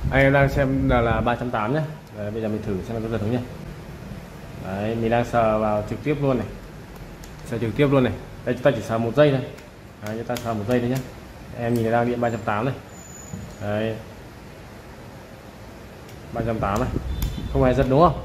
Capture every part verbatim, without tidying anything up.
Anh em đang xem là, là ba trăm tám nhé. Đấy, bây giờ mình thử xem nó có giật không nhé. Đấy, mình đang sờ vào trực tiếp luôn này, sờ trực tiếp luôn này. Đây chúng ta chỉ sờ một giây thôi. Đấy, chúng ta sờ một giây thôi nhé. Em nhìn thấy đang điện ba trăm tám này. Đấy, ba trăm tám này, không hề giật đúng không?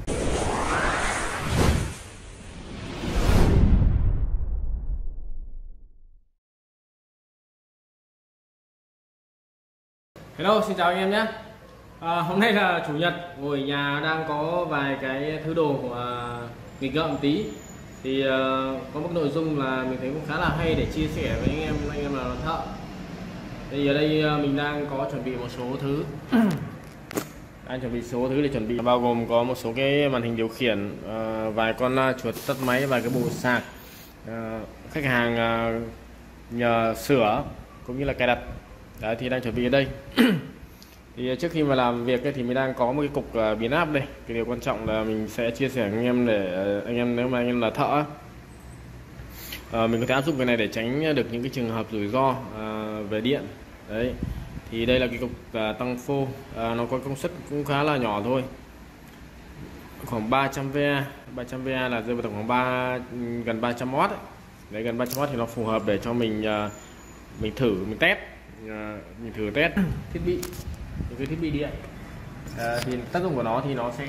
Hello, xin chào anh em nhé. À, hôm nay là chủ nhật, ngồi ở nhà đang có vài cái thứ đồ uh, nghịch ngợm tí. Thì uh, có một nội dung là mình thấy cũng khá là hay để chia sẻ với anh em anh em là thợ. Thì ở đây uh, mình đang có chuẩn bị một số thứ. Đang chuẩn bị số thứ để chuẩn bị, bao gồm có một số cái màn hình điều khiển, uh, vài con uh, chuột tắt máy, vài cái bộ sạc. Uh, khách hàng uh, nhờ sửa cũng như là cài đặt. Đấy, thì đang chuẩn bị ở đây. Thì trước khi mà làm việc ấy, thì mình đang có một cái cục uh, biến áp đây. Cái điều quan trọng là mình sẽ chia sẻ với anh em để uh, anh em nếu mà anh em là thợ uh, mình có thể áp dụng cái này để tránh được những cái trường hợp rủi ro uh, về điện. Đấy, thì đây là cái cục uh, tăng phô, uh, nó có công suất cũng khá là nhỏ thôi, khoảng ba trăm vê, ba trăm vê là rơi vào tầm khoảng ba gần ba trăm oát ấy. Đấy, gần ba trăm oát thì nó phù hợp để cho mình uh, mình thử mình test uh, mình thử test thiết bị, những cái thiết bị điện. À, thì tác dụng của nó thì nó sẽ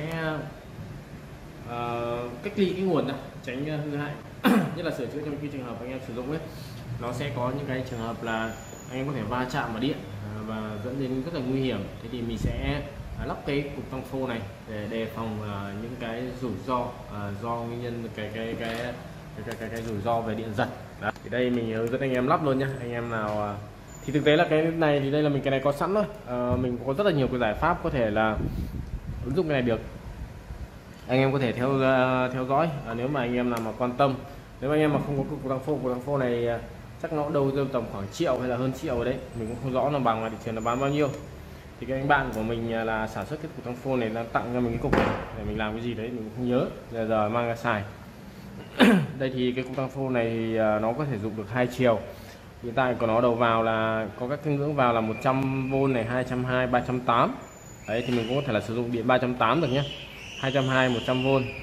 uh, cách ly cái nguồn ra, tránh hư hại nhất là sửa chữa trong cái trường hợp anh em sử dụng ấy, nó sẽ có những cái trường hợp là anh em có thể va chạm vào điện uh, và dẫn đến rất là nguy hiểm. Thế thì mình sẽ uh, lắp cái cục tăng phô này để đề phòng uh, những cái rủi ro uh, do nguyên nhân cái cái cái cái cái, cái, cái rủi ro về điện giật. Đó. Thì đây mình hướng dẫn anh em lắp luôn nhá. Anh em nào uh, thì thực tế là cái này thì đây là mình cái này có sẵn thôi. À, mình có rất là nhiều cái giải pháp có thể là ứng dụng cái này được. Anh em có thể theo uh, theo dõi à, nếu mà anh em nào mà quan tâm. Nếu mà anh em mà không có cục tăng phô, cục tăng phô này uh, chắc nó đâu rơi tầm khoảng triệu hay là hơn triệu ở đấy, mình cũng không rõ là bằng là thị trường là bán bao nhiêu. Thì cái anh bạn của mình uh, là sản xuất cái cục tăng phô này đang tặng cho mình cái cục này để mình làm cái gì đấy mình cũng không nhớ, giờ giờ mang ra xài. Đây thì cái cục tăng phô này uh, nó có thể dùng được hai chiều. Hiện tại của nó đầu vào là có các cái ngưỡng vào là một trăm vôn này, hai trăm hai mươi, ba trăm tám. Đấy thì mình cũng có thể là sử dụng điện ba trăm tám được nhé. hai trăm hai mươi, một trăm vôn.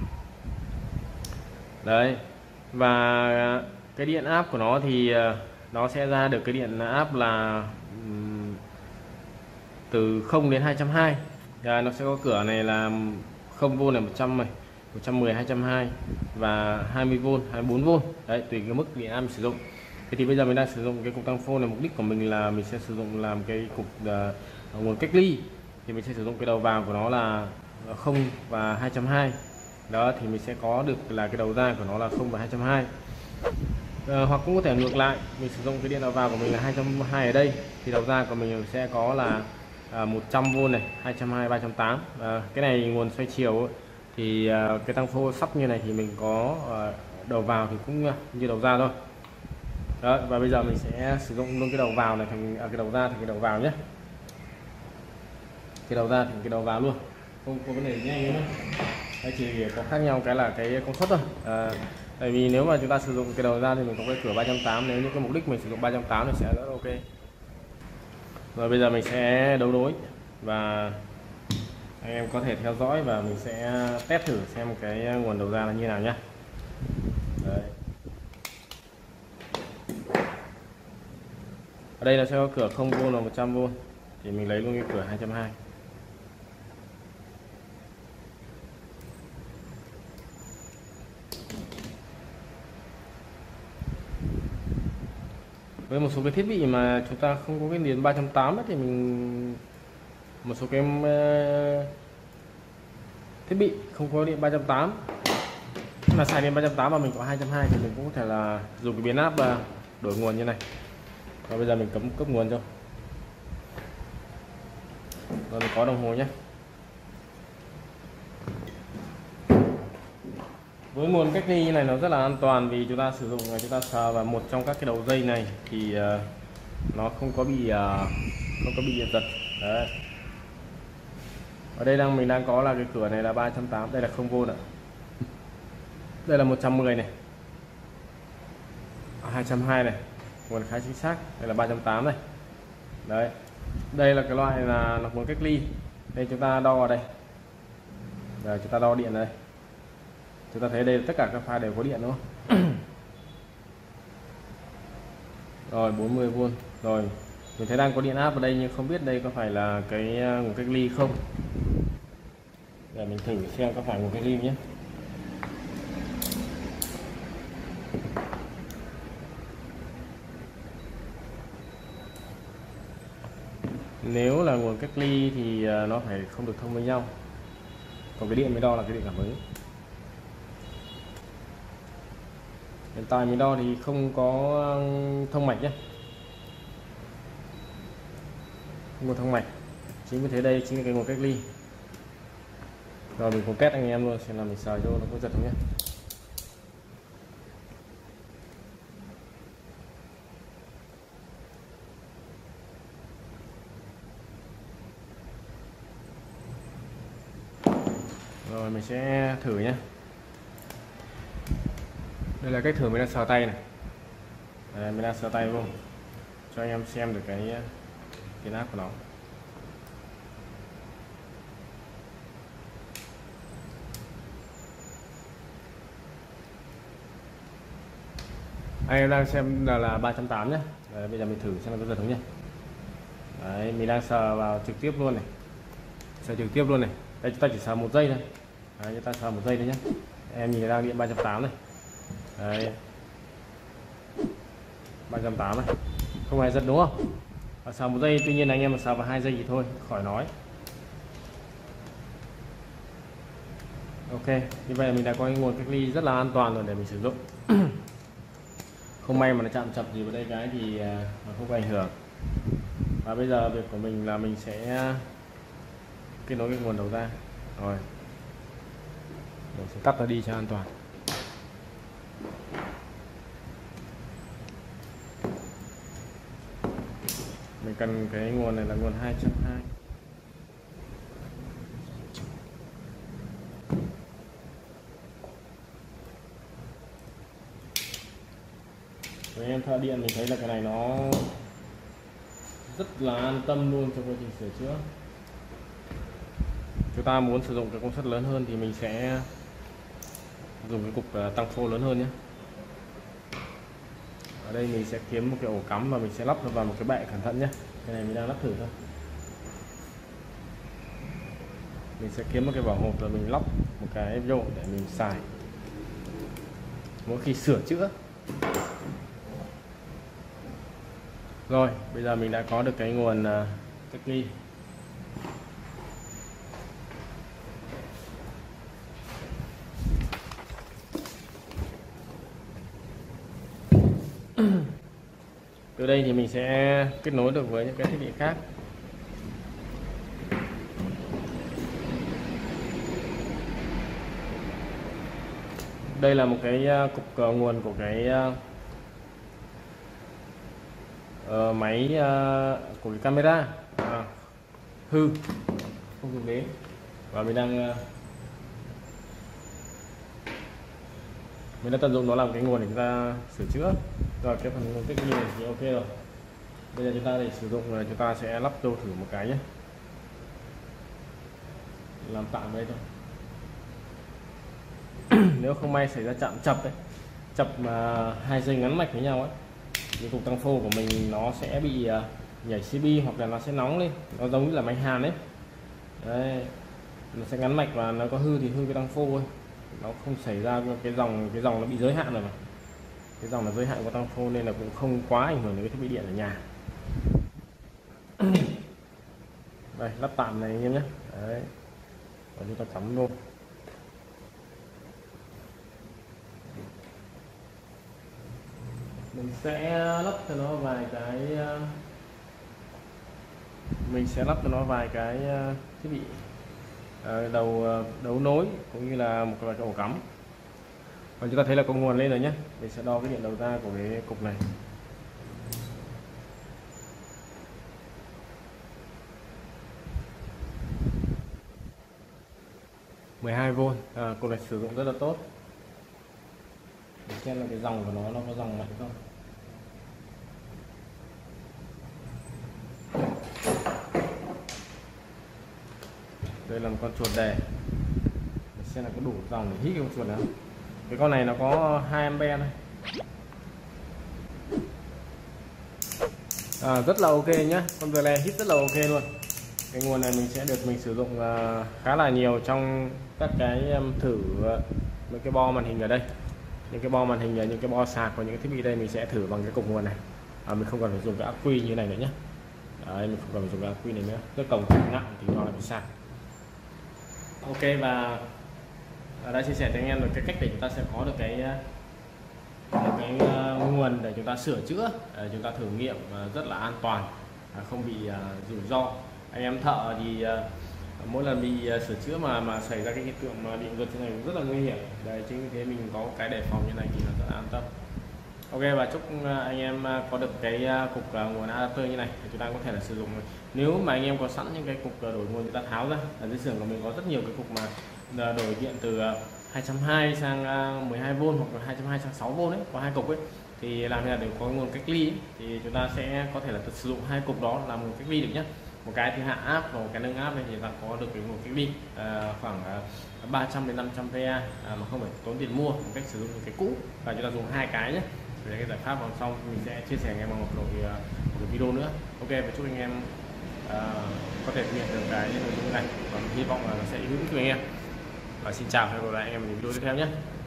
Đấy. Và cái điện áp của nó thì nó sẽ ra được cái điện áp là từ không đến hai trăm hai mươi. Và nó sẽ có cửa này là không vôn là một trăm này, một trăm mười, hai trăm hai mươi và hai mươi vôn, hai mươi bốn vôn. Đấy, tùy cái mức điện áp mình sử dụng. Thế thì bây giờ mình đang sử dụng cái cục tăng phô này, mục đích của mình là mình sẽ sử dụng làm cái cục uh, nguồn cách ly. Thì mình sẽ sử dụng cái đầu vào của nó là không và hai trăm hai mươi. Đó thì mình sẽ có được là cái đầu ra của nó là không và hai trăm hai mươi. Uh, hoặc cũng có thể ngược lại, mình sử dụng cái điện đầu vào của mình là hai trăm hai mươi ở đây thì đầu ra của mình sẽ có là uh, một trăm vôn này, hai trăm hai mươi, ba trăm tám mươi. Uh, cái này nguồn xoay chiều ấy, thì uh, cái tăng phô sắp như này thì mình có uh, đầu vào thì cũng uh, như đầu ra thôi. Đó, và bây giờ mình sẽ sử dụng luôn cái đầu vào này thành à, cái đầu ra thành cái đầu vào nhé. Cái đầu ra thành cái đầu vào luôn, không có vấn đề nhanh nữa. Đây chỉ có khác nhau cái là cái công suất thôi. À, tại vì nếu mà chúng ta sử dụng cái đầu ra thì mình có cái cửa ba trăm tám mươi, nếu như cái mục đích mình sử dụng ba trăm tám mươi thì sẽ rất ok. Rồi bây giờ mình sẽ đấu nối và anh em có thể theo dõi và mình sẽ test thử xem cái nguồn đầu ra là như nào nhé. Đấy. Ở đây là sẽ có cửa không vôn và một trăm vôn, thì mình lấy luôn cái cửa hai trăm hai mươi. Với một số cái thiết bị mà chúng ta không có cái điện ba trăm tám mươi thì mình một số cái thiết bị không có điện ba trăm tám mươi mà xài điện ba trăm tám mươi mà mình có hai trăm hai mươi thì mình cũng có thể là dùng cái biến áp đổi nguồn như này. Và bây giờ mình cắm cấp nguồn cho. Rồi mình có đồng hồ nhé. Với nguồn cách ly như này nó rất là an toàn vì chúng ta sử dụng chúng ta sờ vào một trong các cái đầu dây này thì uh, nó không có bị uh, không có bị điện giật. Đấy. Ở đây đang mình đang có là cái cửa này là ba trăm tám mươi, đây là không vôn ạ. Đây là một trăm mười này, hai trăm hai mươi này, nguồn khá chính xác. Đây là ba trăm tám mươi này. Đấy, Đây là cái loại là lọc nguồn cách ly. Đây chúng ta đo vào đây. Rồi chúng ta đo điện đây. Chúng ta thấy đây tất cả các pha đều có điện đúng không? Rồi bốn mươi vôn. Rồi mình thấy đang có điện áp vào đây nhưng không biết đây có phải là cái nguồn cách ly không. Để mình thử xem có phải nguồn cách ly nhé. Nếu là nguồn cách ly thì nó phải không được thông với nhau. Còn cái điện mới đo là cái điện cảm ứng. Hiện tại mình đo thì không có thông mạch nhé, không có thông mạch. Chính vì thế đây chính là cái nguồn cách ly. Rồi mình cùng test anh em luôn xem là mình sờ vô nó có giật không nhé. Rồi mình sẽ thử nhé. Đây là cách thử mình đang sờ tay này. Đây, mình đang sờ tay vô cho anh em xem được cái điện áp của nó. Anh em đang xem là, là ba trăm tám nhé. Đấy, bây giờ mình thử xem nó có giật không nhé. Đấy, mình đang sờ vào trực tiếp luôn này, sờ trực tiếp luôn này. Đây chúng ta chỉ sờ một giây thôi. Đấy, chúng ta sờ một giây thôi nhé. Em nhìn đang điện ba trăm tám này. Đấy, ba trăm tám này, không hề giật đúng không? Và sờ một giây, tuy nhiên anh em mà sờ vào hai giây thì thôi khỏi nói. Ok, như vậy là mình đã có cái nguồn cách ly rất là an toàn rồi để mình sử dụng. Không may mà nó chạm chập gì vào đây cái thì nó không có ảnh hưởng. Và bây giờ việc của mình là mình sẽ kết nối cái nguồn đầu ra. Rồi mình sẽ tắt nó đi cho an toàn. Mình cần cái nguồn này là nguồn hai trăm hai mươi. Với em thợ điện mình thấy là cái này nó rất là an tâm luôn trong quá trình sửa chữa. Chúng ta muốn sử dụng cái công suất lớn hơn thì mình sẽ dùng cái cục tăng phô lớn hơn nhé. Ở đây mình sẽ kiếm một cái ổ cắm và mình sẽ lắp vào một cái bệ cẩn thận nhé. Cái này mình đang lắp thử thôi. Mình sẽ kiếm một cái vỏ hộp rồi mình lắp một cái vô để mình xài mỗi khi sửa chữa. Rồi bây giờ mình đã có được cái nguồn cách ly. Từ đây thì mình sẽ kết nối được với những cái thiết bị khác. Đây là một cái cục nguồn của cái uh, máy uh, của cái camera à, hư không dùng đến, và mình đang uh, mình đã tận dụng nó làm cái nguồn để chúng ta sửa chữa. Rồi cái phần nguồn cách ly thì ok rồi. Bây giờ chúng ta để sử dụng rồi chúng ta sẽ lắp vô thử một cái nhé, làm tạm đây thôi. Nếu không may xảy ra chạm chập đấy, chập mà hai dây ngắn mạch với nhau ấy, cái cục tăng phô của mình nó sẽ bị uh, nhảy xê pê hoặc là nó sẽ nóng lên, nó giống như là máy hàn ấy. Đấy, nó sẽ ngắn mạch và nó có hư thì hư cái tăng phô ấy. Nó không xảy ra cái dòng cái dòng nó bị giới hạn rồi mà. Cái dòng là giới hạn của tăng phô nên là cũng không quá ảnh hưởng đến cái thiết bị điện ở nhà. Đây, lắp tạm này anh em nhé. Đấy, và chúng ta cắm vô. Mình sẽ lắp cho nó vài cái mình sẽ lắp cho nó vài cái thiết bị đầu đấu nối cũng như là một vài cái ổ cắm. Và chúng ta thấy là có nguồn lên rồi nhé. Mình sẽ đo cái điện đầu ra của cái cục này. mười hai vôn, à, cục này sử dụng rất là tốt. Để xem là cái dòng của nó nó có dòng mạnh không. Đây là một con chuột đề, mình xem là có đủ dòng để hít cái con chuột nào. Cái con này nó có hai ampe thôi. À, rất là ok nhá, con vừa le hít rất là ok luôn. Cái nguồn này mình sẽ được mình sử dụng uh, khá là nhiều trong các cái um, thử uh, mấy cái bo màn hình ở đây, những cái bo màn hình, những cái bo sạc và những cái thiết bị đây mình sẽ thử bằng cái cục nguồn này. À, mình không cần phải dùng cái ắc quy như này nữa nhé. Đấy, mình không cần phải dùng cái ắc quy này nữa, cái cổng nặng thì nó là bị sạc. Ok, và đã chia sẻ với anh em được cái cách để chúng ta sẽ có được cái cái, cái uh, nguồn để chúng ta sửa chữa, để chúng ta thử nghiệm uh, rất là an toàn, uh, không bị uh, rủi ro. Anh em thợ thì uh, mỗi lần bị uh, sửa chữa mà mà xảy ra cái hiện tượng mà điện giật thế này rất là nguy hiểm. Đấy, chính vì thế mình có cái đề phòng như này thì là rất là an tâm. Ok, và chúc uh, anh em uh, có được cái uh, cục uh, nguồn adapter như này thì chúng ta có thể là sử dụng. Nếu mà anh em có sẵn những cái cục uh, đổi nguồn chúng ta tháo ra, ở dưới xưởng của mình có rất nhiều cái cục mà uh, đổi điện từ uh, hai trăm hai mươi sang uh, mười hai vôn hoặc là hai trăm hai mươi sang sáu vôn ấy, có hai cục ấy, thì làm thế nào để có nguồn cách ly ấy, thì chúng ta sẽ có thể là sử dụng hai cục đó làm nguồn cách ly được nhé. Một cái thì hạ áp và một cái nâng áp này thì ta có được cái nguồn cách ly à, khoảng uh, ba trăm đến năm trăm va à, mà không phải tốn tiền mua, một cách sử dụng cái cũ, và chúng ta dùng hai cái nhé. Để cái giải pháp vòng xong mình sẽ chia sẻ ngay bằng một nội uh, một cái video nữa. Ok, và chúc anh em uh, có thể thực hiện được cái nội dung này, và hy vọng là nó sẽ hữu ích cho anh em. Và xin chào và hẹn gặp lại anh em ở những video tiếp theo nhé.